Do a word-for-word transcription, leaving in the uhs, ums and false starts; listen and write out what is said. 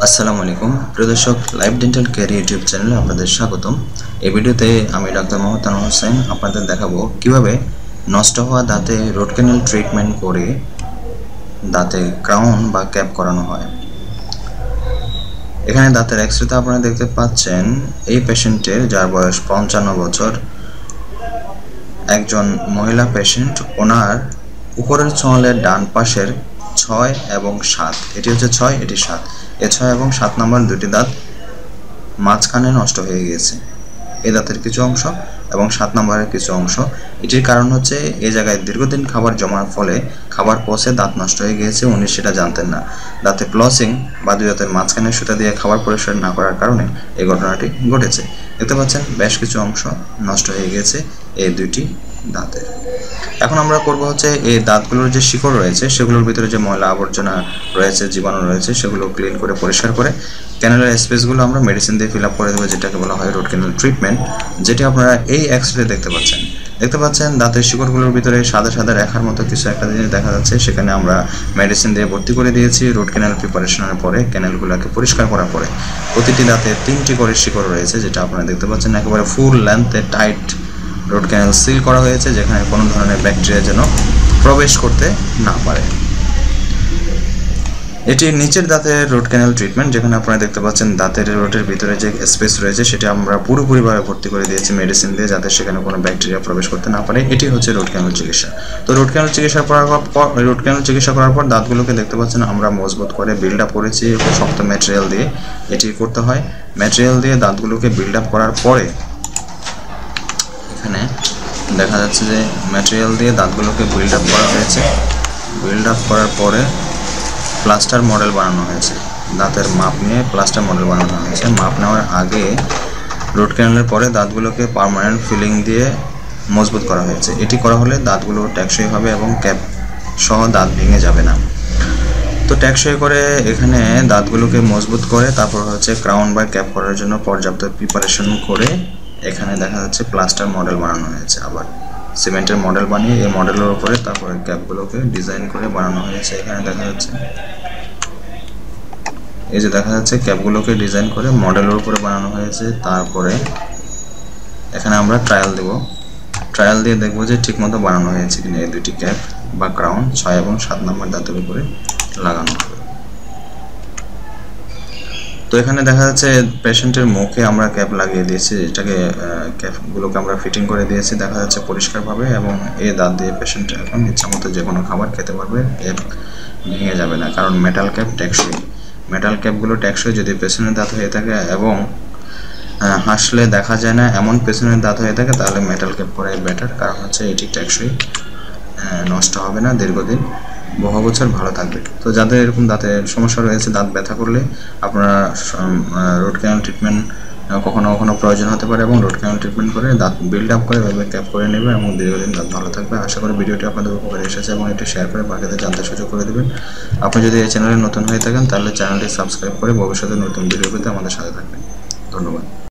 আসসালামু আলাইকুম প্রিয় দর্শক, লাইভ ডেন্টাল কেয়ার ইউটিউব চ্যানেলে আপনাদের স্বাগতম। এই ভিডিওতে আমি ডাক্তার মোহাম্মদ আনোয়ার হোসেন আপনাদের দেখাবো কিভাবে নষ্ট হওয়া দাঁতে রুট ক্যানেল ট্রিটমেন্ট করে দাঁতে ক্রাউন বা ক্যাপ করানো হয়। এখানে দাঁতের এক্সরেতে আপনারা দেখতে পাচ্ছেন এই পেশেন্টের, যার বয়স পঞ্চান্ন বছর, একজন মহিলা পেশেন্ট। ওনার উপরের ছোঁয়ালের ডান পাশের ছয় এবং সাত, এটি হচ্ছে ছয়, এটি সাত, এ ছয় এবং সাত নম্বর দুটি দাঁত মাঝখানে নষ্ট হয়ে গিয়েছে, এই দাঁতের কিছু অংশ এবং সাত নম্বরের কিছু অংশ। এটির কারণ হচ্ছে এই জায়গায় দীর্ঘদিন খাবার জমার ফলে খাবার পচে দাঁত নষ্ট হয়ে গিয়েছে, উনি সেটা জানতেন না। দাঁতে ফ্লসিং বা দুই দাঁতের মাঝখানে সুতা দিয়ে খাবার পরিষ্কার না করার কারণে এই ঘটনাটি ঘটেছে। দেখতে পাচ্ছেন বেশ কিছু অংশ নষ্ট হয়ে গেছে এই দুইটি দাঁতের। এখন আমরা করব হচ্ছে এই দাঁতগুলোর যে শিকড় রয়েছে সেগুলোর ভিতরে যে ময়লা আবর্জনা রয়েছে, জীবাণু রয়েছে, সেগুলো ক্লিন করে পরিষ্কার করে ক্যানেলের স্পেসগুলো আমরা মেডিসিন দিয়ে ফিল আপ করে দেবো, যেটাকে বলা হয় রুট ক্যানেল ট্রিটমেন্ট, যেটি আপনারা এই এক্সরে দেখতে পাচ্ছেন। দেখতে পাচ্ছেন দাঁতের শিকড়গুলোর ভিতরে সাদা সাদা রেখার মতো কিছু একটা জিনিস দেখা যাচ্ছে, সেখানে আমরা মেডিসিন দিয়ে ভর্তি করে দিয়েছি। রুট ক্যানেল প্রিপারেশনের পরে ক্যানেলগুলোকে পরিষ্কার করার পরে প্রতিটি দাঁতে তিনটি করে শিকড় রয়েছে, যেটা আপনারা দেখতে পাচ্ছেন একেবারে ফুল লেন্থে টাইট রুট ক্যানেল সিল করা হয়েছে, যেখানে কোনো ধরনের ব্যাকটেরিয়া যেন প্রবেশ করতে না পারে। এটি নিচের দাঁতের রুট ক্যানেল ট্রিটমেন্ট, যেখানে আপনারা দেখতে পাচ্ছেন দাঁতের রুটের ভিতরে যে স্পেস রয়েছে সেটি আমরা পুরোপুরিভাবে ভর্তি করে দিয়েছি মেডিসিন দিয়ে, যাতে সেখানে কোনো ব্যাকটেরিয়া প্রবেশ করতে না পারে। এটি হচ্ছে রুট ক্যানেল চিকিৎসা। তো রুট ক্যানেল চিকিৎসা করার পর রুট ক্যানেল চিকিৎসা করার পর দাঁতগুলোকে দেখতে পাচ্ছেন আমরা মজবুত করে বিল্ড আপ করেছি শক্ত ম্যাটেরিয়াল দিয়ে। এটি করতে হয় ম্যাটেরিয়াল দিয়ে দাঁতগুলোকে বিল্ড আপ করার পরে এখানে দেখা যাচ্ছে যে ম্যাটেরিয়াল দিয়ে দাঁতগুলোকে বিল্ড আপ করা হয়েছে। বিল্ড আপ করার পরে প্লাস্টার মডেল বানানো হয়েছে, দাঁতের মাপ নিয়ে প্লাস্টার মডেল বানানো হয়েছে। মাপ নেওয়ার আগে রুট ক্যানেলের পরে দাঁতগুলোকে পার্মানেন্ট ফিলিং দিয়ে মজবুত করা হয়েছে। এটি করা হলে দাঁতগুলো টেকসই হবে এবং ক্যাপ সহ দাঁত ভেঙে যাবে না। তো টেকসই করে এখানে দাঁতগুলোকে মজবুত করে তারপর হচ্ছে ক্রাউন বা ক্যাপ করার জন্য পর্যাপ্ত প্রিপারেশন করে এখানে দেখা যাচ্ছে প্লাস্টার মডেল বানানো হয়েছে। আবার সিমেন্টের মডেল বানিয়ে এই মডেলের উপরে তারপরে ক্যাপগুলোকে ডিজাইন করে বানানো হয়েছে। এখানে দেখা যাচ্ছে এই যে দেখা যাচ্ছে ক্যাপগুলোকে ডিজাইন করে মডেলের উপরে বানানো হয়েছে। তারপরে এখানে আমরা ট্রায়াল দেব, ট্রায়াল দিয়ে দেখবো যে ঠিকমতো বানানো হয়েছে কিনা। এই দুটি ক্যাপ বা ক্রাউন ছয় এবং সাত নম্বর দাঁতের উপরে লাগানো হবে। তো এখানে দেখা যাচ্ছে পেশেন্টের মুখে আমরা ক্যাপ লাগিয়ে দিয়েছি, এটাকে ক্যাপগুলোকে আমরা ফিটিং করে দিয়েছি দেখা যাচ্ছে পরিষ্কারভাবে, এবং এই দাঁত দিয়ে পেশেন্ট এখন ইচ্ছামতো যে কোনো খাবার খেতে পারবে, ক্যাপ ভেঙে যাবে না, কারণ মেটাল ক্যাপ টেকসই। মেটাল ক্যাপগুলো টেকসই যদি পেছনের দাঁত হয়ে থাকে এবং হাসলে দেখা যায় না এমন পেছনের দাঁত হয়ে থাকে, তাহলে মেটাল ক্যাপ করাই বেটার, কারণ হচ্ছে এটি টেকসই, নষ্ট হবে না, দীর্ঘদিন বহু বছর ভালো থাকবে। তো যাদের এরকম দাঁতের সমস্যা রয়েছে, দাঁত ব্যথা করলে আপনারা রুট ক্যানেল ট্রিটমেন্ট কখনো কখনো প্রয়োজন হতে পারে, এবং রুট ক্যানেল ট্রিটমেন্ট করে দাঁত বিল্ড আপ করে এভাবে ক্যাপ করে নেবে এবং দীর্ঘদিন দাঁত ভালো থাকবে। আশা করি ভিডিওটি আপনাদের উপকারে এসেছে এবং এটি শেয়ার করে বাকিদের জানতে সুযোগ করে দেবেন। আপনি যদি এই চ্যানেলে নতুন হয়ে থাকেন তাহলে চ্যানেলটি সাবস্ক্রাইব করে ভবিষ্যতে নতুন ভিডিও পেতে আমাদের সাথে থাকবেন। ধন্যবাদ।